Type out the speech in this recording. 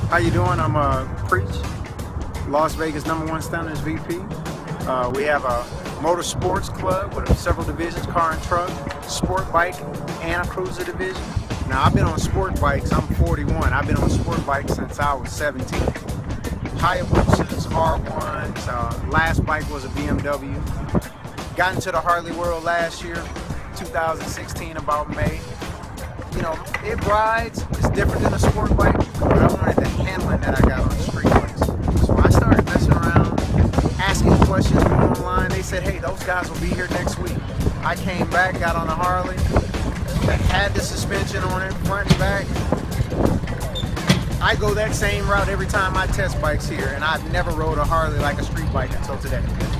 How you doing? I'm Preach, Las Vegas #1 Stunners VP. We have a motorsports club with several divisions: car and truck, sport bike, and a cruiser division. Now I've been on sport bikes. I'm 41. I've been on sport bikes since I was 17. Hayabusas, R1s. Last bike was a BMW. Got into the Harley world last year, 2016, about May. You know, it rides. It's different than a sport bike, but I wanted the handling that I got on the street bikes. So I started messing around, asking questions online. They said, hey, those guys will be here next week. I came back, got on a Harley, had the suspension on it, front and back. I go that same route every time I test bikes here, and I've never rode a Harley like a street bike until today.